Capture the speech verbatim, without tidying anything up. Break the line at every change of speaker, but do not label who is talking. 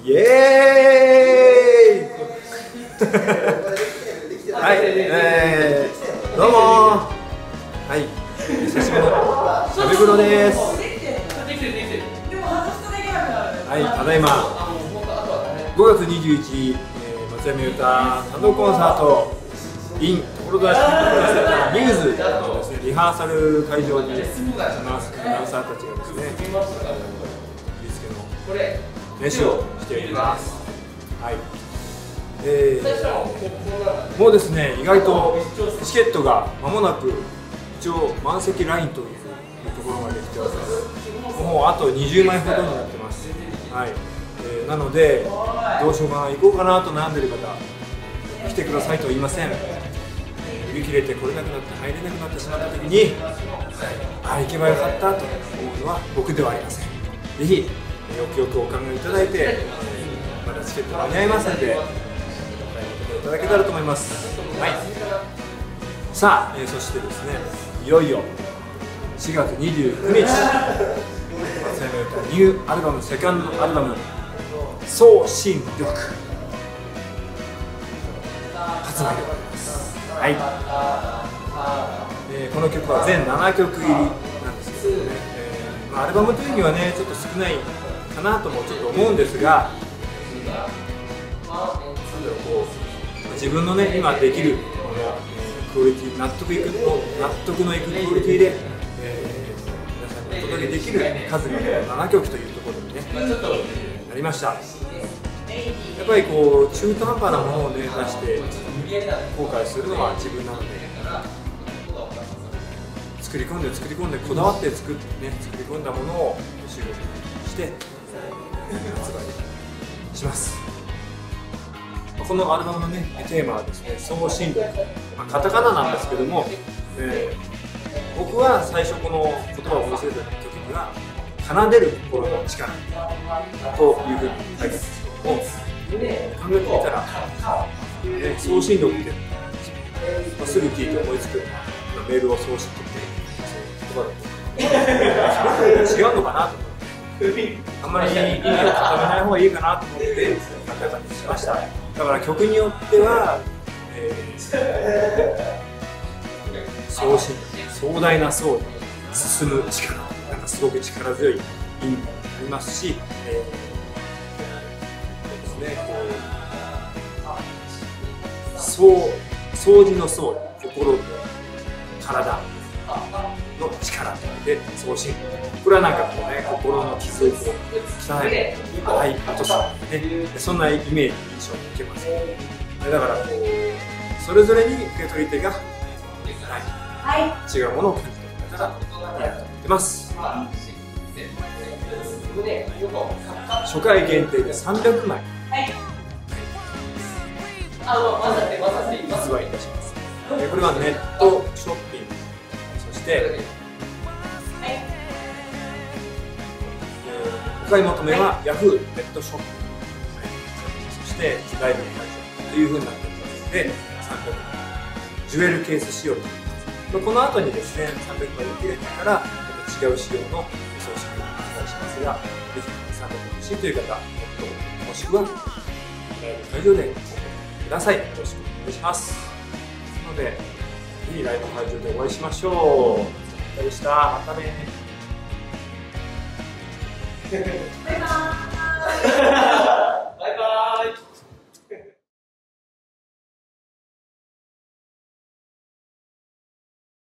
イエーイはい、えー、どうもー、はい、久しぶりのしゃべくろです。はい、ただいまごがつにじゅういちにち、えー、松山裕太単独コンサート in 所沢市ミューズのですね、リハーサル会場にいますダンサーたちがですね、振り付けの練習をしています。はい、えー、もうですね、意外とチケットが間もなく一応満席ラインというところまで来ております。もうあとにじゅうまいほどになってます。はい、えー、なのでどうしようかな、行こうかなと悩んでいる方、来てくださいとは言いません。売り切れて来れなくなって入れなくなってしまった時に、ああ行けばよかったと思うのは僕ではありません。ぜひよくよくお考えいただいて、まだチケット間に合いますのでお買い求めいただけたらと思います。はい、さあ、えー、そしてですね、いよいよしがつにじゅうくにち、松山裕太ニューアルバム、セカンドアルバム「送信力」発売でございます。はい、えー、この曲は全ななきょく入りなんですけどね、えーまあ、アルバムというにはねちょっと少ないかなともちょっと思うんですが、うん、なんだろう、こう自分のね今できるもの、クオリティ、納得いく納得のいくクオリティで、えー、皆さんにお届けできる数がななきょくというところにねなりました。やっぱりこう中途半端なものをね出して後悔するのは自分なので、作り込んで作り込んでこだわって作ってね作り込んだものを収録して発売します。このアルバムのねテーマはですね、送信力、まあ、カタカナなんですけども、えー、僕は最初この言葉を見せた時には奏でる心の力というふうに書いてあるんですけども、考えてみたら、ね、送信力ってすぐ聞いて思いつくメールを送信って言葉だと違うのかなと思って、あんまり意味を固めない方がいいかなと思ってカタカナにしました。だから曲によっては、えー、送信、壮大な層に進む力、なんかすごく力強い意味もありますし、えー、ですね、こう掃掃除の層、心と体の力で送信。これはなんかこうね、心の傷をこう汚い洗い落とす、ね、そんなイメージ、印象を受けます。だからこうそれぞれに受け取り手が、はい、違うものを感じてもらえたらいいなと思ってます。初回限定でさんびゃくまい発売いたします。これはネットショッピング、そしてお買い求めは ヤフー ネットショップ、そしてライブの会場というふうになっておりますので、さんびゃくまいジュエルケース仕様となっています。この後にですね、さんびゃくまい受け入れてからまた違う仕様の送信を発売しますが、ぜひさんびゃくまい欲しいという方、もしくはライブ会場でご購入ください。よろしくお願いします。なので、ぜひライブ会場でお会いしましょう。お疲れ様でした。またね。バイバーイ。